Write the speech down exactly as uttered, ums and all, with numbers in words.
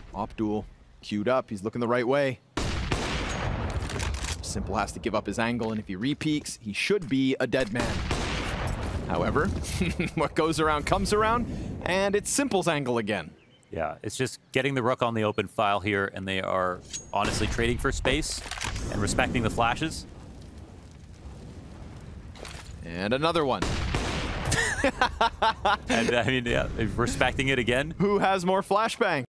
Op duel queued up. He's looking the right way. Simple has to give up his angle, and if he repeaks, he should be a dead man. However, what goes around comes around, and it's Simple's angle again. Yeah, it's just getting the rook on the open file here, and they are honestly trading for space and respecting the flashes. And another one. And I mean, yeah, respecting it again. Who has more flashbang?